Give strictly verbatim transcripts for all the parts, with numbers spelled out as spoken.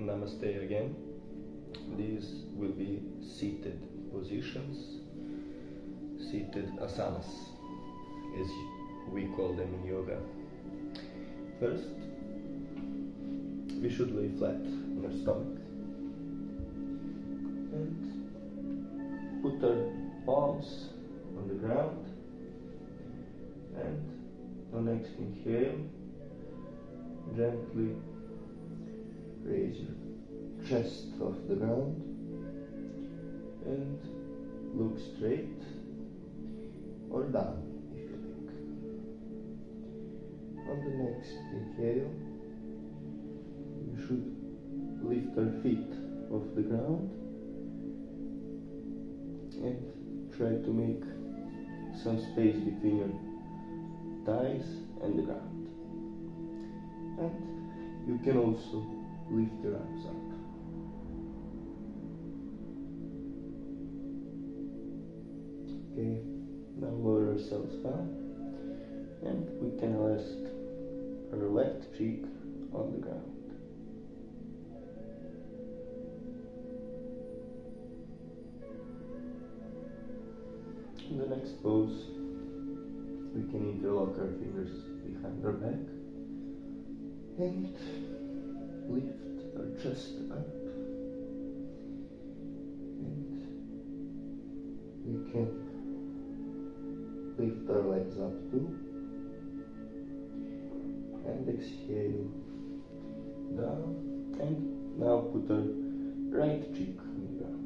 Namaste again. These will be seated positions, seated asanas, as we call them in yoga. First, we should lay flat on our stomach and put our palms on the ground, and on next inhale, gently raise your chest off the ground and look straight or down if you like. On the next inhale, you should lift our feet off the ground and try to make some space between your thighs and the ground. And you can also lift your arms up. Okay, now lower ourselves down, and we can rest our left cheek on the ground. In the next pose, we can interlock our fingers behind our back and lift our chest up, and we can lift our legs up too, and exhale down, and now put our right cheek on the ground.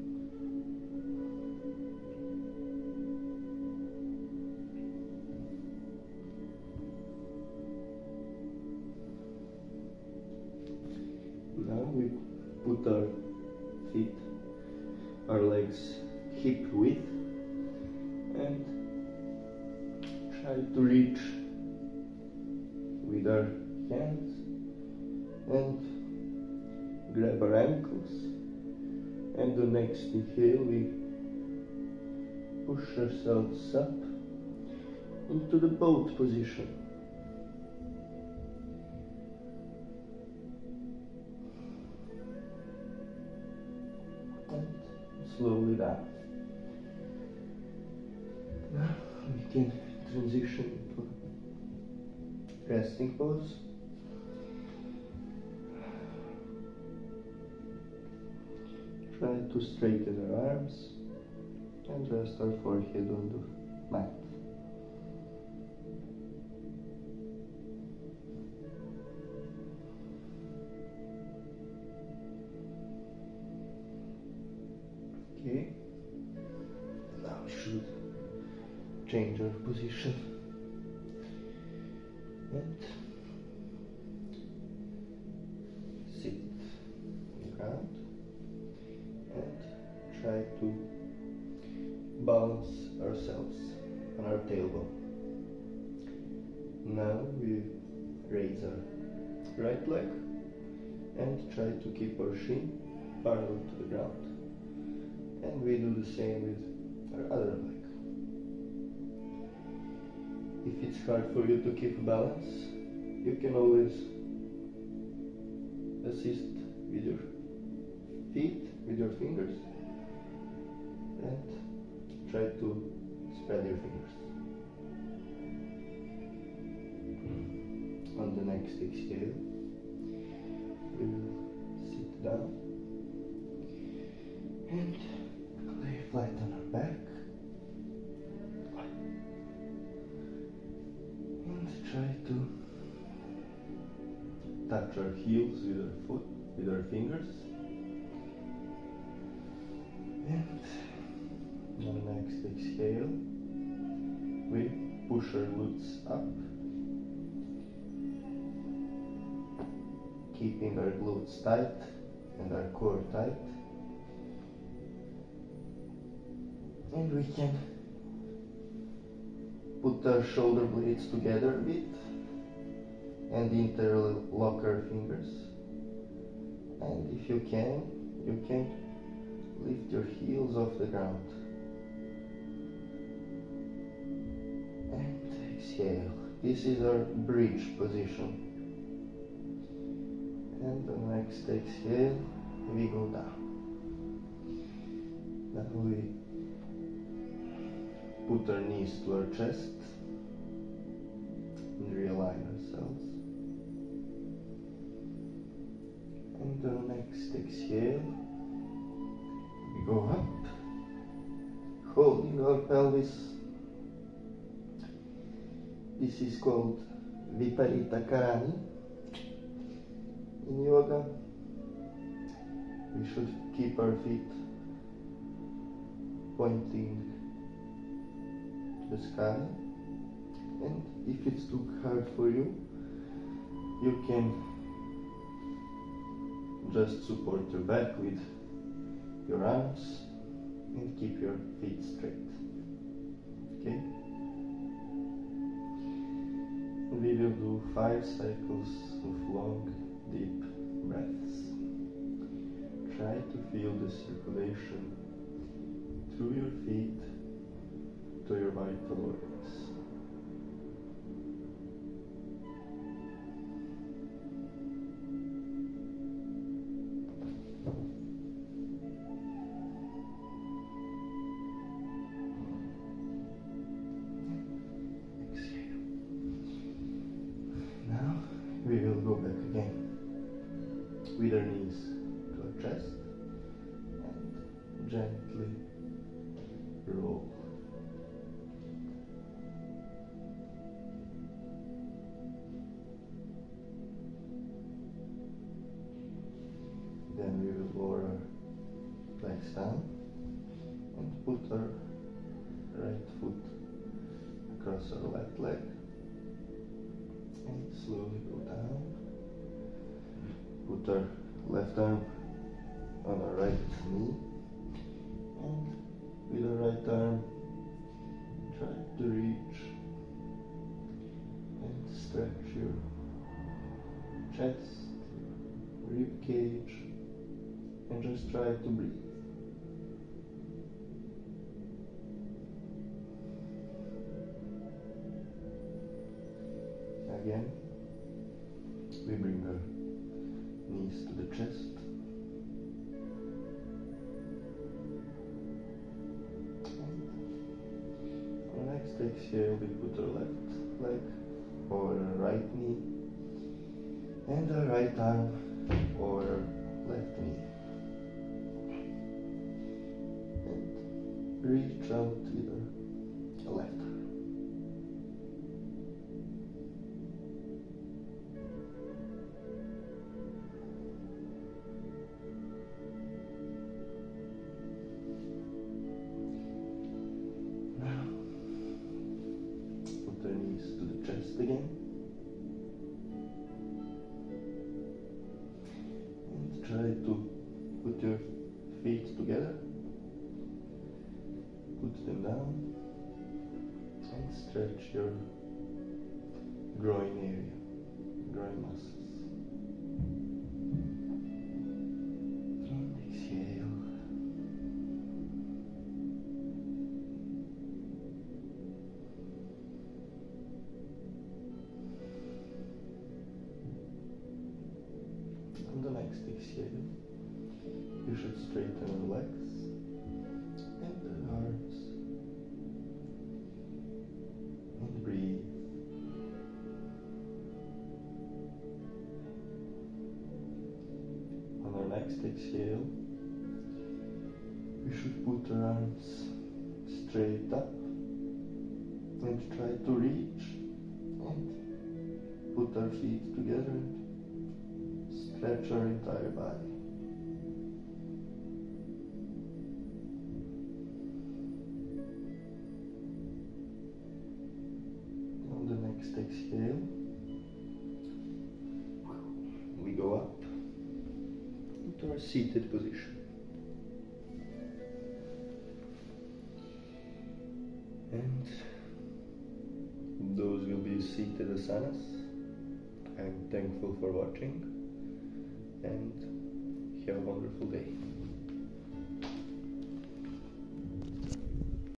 Now we put our feet, our legs hip width, and try to reach with our hands and grab our ankles, and the next inhale we push ourselves up into the boat position. Slowly down. Now we can transition to resting pose. Try to straighten our arms and rest our forehead on the mat. Okay, now we should change our position and sit on the ground and try to balance ourselves on our tailbone. Now we raise our right leg and try to keep our shin parallel to the ground. And we do the same with our other leg. If it's hard for you to keep balance, you can always assist with your feet, with your fingers, and try to spread your fingers. On the next exhale, we will sit down and lay flat on our back and try to touch our heels with our foot, with our fingers, and on the next exhale we push our glutes up, keeping our glutes tight and our core tight. And we can put our shoulder blades together a bit and interlock our fingers. And if you can, you can lift your heels off the ground. And exhale. This is our bridge position. And And on the next exhale, we go down. Now we put our knees to our chest and realign ourselves. And on the next exhale, we go up, holding our pelvis. This is called Viparita Karani. In yoga, we should keep our feet pointing to the sky, and if it's too hard for you, you can just support your back with your arms and keep your feet straight. Okay? We will do five cycles of long, deep breaths. Try to feel the circulation through your feet to your vital organs. Exhale. Now we will go back again with our knees to our chest and gently roll. Then we will lower our legs down and put our right foot across our left leg and slowly go down. Put our left arm on our right knee, and with our right arm try to reach and stretch your chest, rib cage, and just try to breathe. Again, we bring our knees to the chest. And on the next exhale, we put our left leg over our right knee and our right arm over our left knee. And reach out with our left arm. Again, and try to put your feet together, put them down, and stretch your groin area, groin muscles. And exhale. On the next exhale, you should straighten your legs and the arms and breathe. On our next exhale, we should put our arms straight up and try to reach and put our feet together. Stretch our entire body. On the next exhale, we go up into our seated position. And those will be seated asanas. I'm thankful for watching, and have a wonderful day.